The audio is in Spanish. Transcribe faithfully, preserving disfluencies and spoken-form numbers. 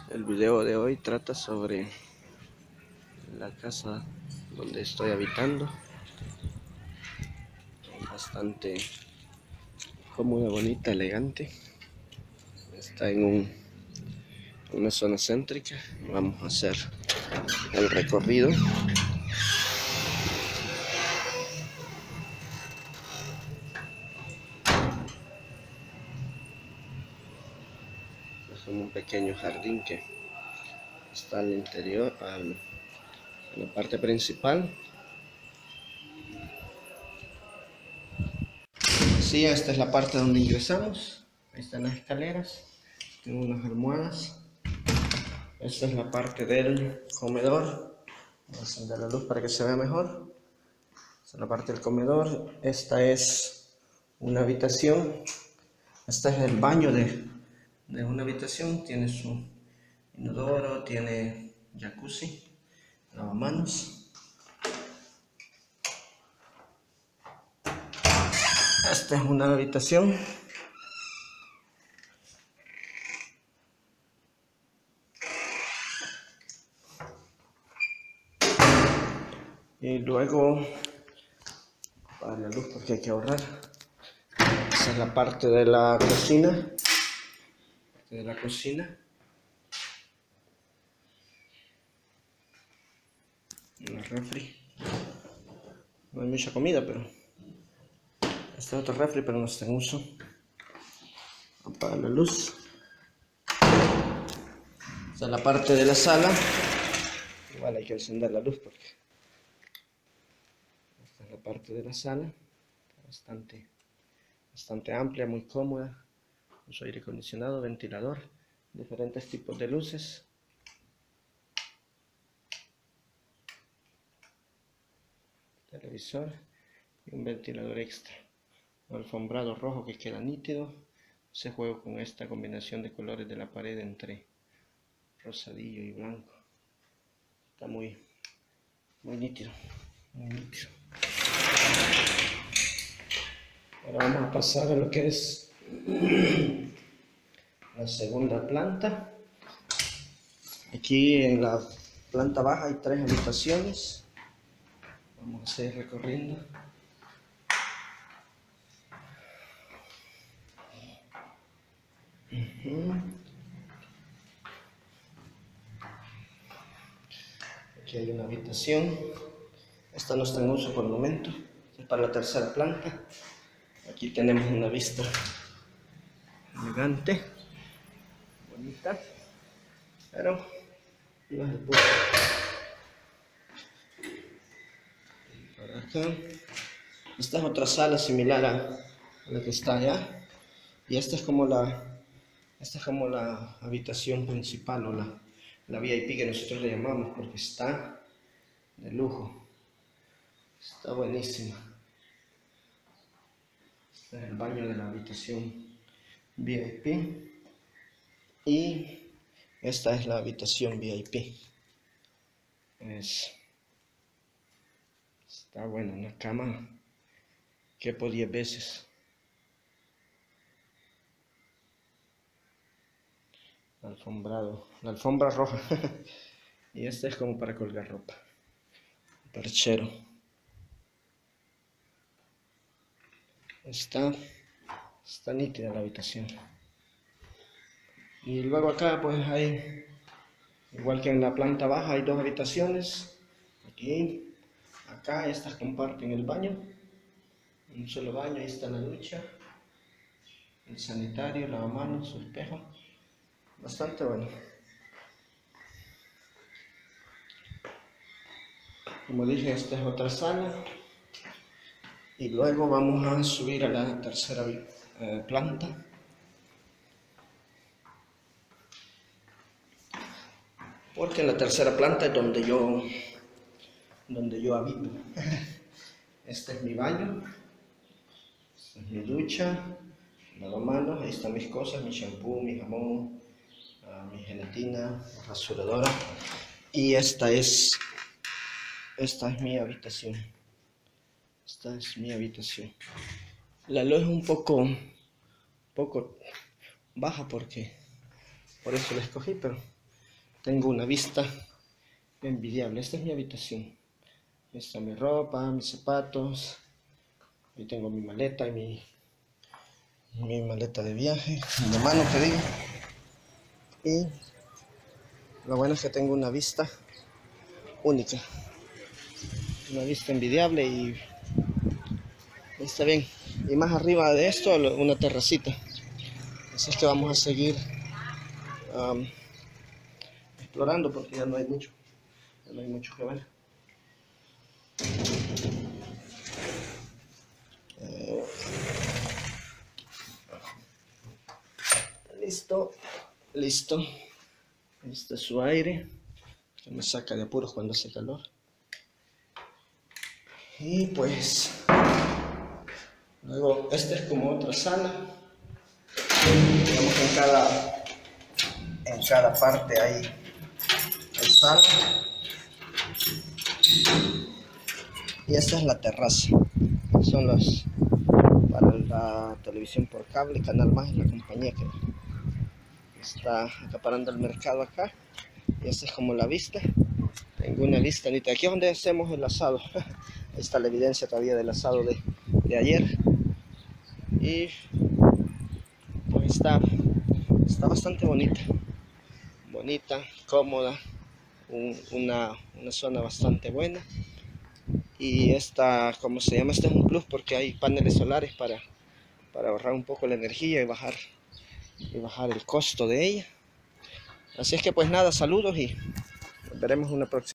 El video de hoy trata sobre la casa donde estoy habitando. Bastante cómoda, bonita, elegante. Está en un, una zona céntrica. Vamos a hacer el recorrido. Es un pequeño jardín que está al interior, al, en la parte principal. Sí, esta es la parte donde ingresamos. Ahí están las escaleras. Tengo unas almohadas. Esta es la parte del comedor. Voy a encender la luz para que se vea mejor. Esta es la parte del comedor. Esta es una habitación. Este es el baño de, de una habitación. Tiene su inodoro, tiene jacuzzi, lavamanos. Esta es una habitación. Y luego, para la luz porque hay que ahorrar. Esa es la parte de la cocina. Parte de la cocina. Una refri. No hay mucha comida, pero este es otro refri, pero no está en uso. Apaga la luz. Esta es la parte de la sala. Igual hay que encender la luz porque esta es la parte de la sala. Bastante, bastante amplia, muy cómoda. Uso aire acondicionado, ventilador, diferentes tipos de luces. Televisor y un ventilador extra. Un alfombrado rojo que queda nítido. Se juega con esta combinación de colores de la pared entre rosadillo y blanco. Está muy, muy nítido, muy nítido. Ahora vamos a pasar a lo que es la segunda planta. Aquí en la planta baja hay tres habitaciones. Vamos a seguir recorriendo. Uh-huh. Aquí hay una habitación. Esta no está en uso por el momento. Esta es para la tercera planta. Aquí tenemos una vista elegante, bonita, pero no es el punto. Para acá. Esta es otra sala similar a la que está allá. Y esta es como la, esta es como la habitación principal o la, la V I P que nosotros le llamamos, porque está de lujo. Está buenísima. Este es el baño de la habitación V I P. Y esta es la habitación V I P. Es, está buena, una cama que por diez veces. Alfombrado, la alfombra roja. Y este es como para colgar ropa. Perchero. Está, está nítida la habitación. Y luego acá pues hay, igual que en la planta baja, hay dos habitaciones. Aquí, acá, estas comparten el baño. Un solo baño, ahí está la ducha. El sanitario, lavamanos, su espejo. Bastante bueno. Como dije, esta es otra sala. Y luego vamos a subir a la tercera eh, planta. Porque en la tercera planta es donde yo, donde yo habito. Este es mi baño. Esta es mi ducha. Lavamanos. Ahí están mis cosas, mi shampoo, mi jamón, uh, mi gelatina, rasuradora. Y esta es, esta es mi habitación. Esta es mi habitación. La luz es un poco, un poco baja porque por eso la escogí, pero tengo una vista envidiable. Esta es mi habitación. Ahí está mi ropa, mis zapatos. Ahí tengo mi maleta y mi, mi maleta de viaje, de mano que digo. Y lo bueno es que tengo una vista única. Una vista envidiable y está bien. Y más arriba de esto, una terracita. Así es que vamos a seguir um, explorando porque ya no hay mucho. Ya no hay mucho que ver. Eh, listo. Listo. Este es su aire. Que me saca de apuros cuando hace calor. Y pues... luego, esta es como otra sala. Digamos que en cada, en cada parte hay, hay sala. Y esta es la terraza. Son los para la televisión por cable, Canal Más, la compañía que está acaparando el mercado acá. Y esta es como la vista. Tengo una vista ahorita. Aquí es donde hacemos el asado. Ahí está la evidencia todavía del asado de, de ayer. Y pues está, está bastante bonita. Bonita, cómoda. Un, una, una zona bastante buena. Y esta, ¿cómo se llama? Este es un plus porque hay paneles solares para, para ahorrar un poco la energía y bajar, y bajar el costo de ella. Así es que pues nada, saludos y nos veremos en una próxima.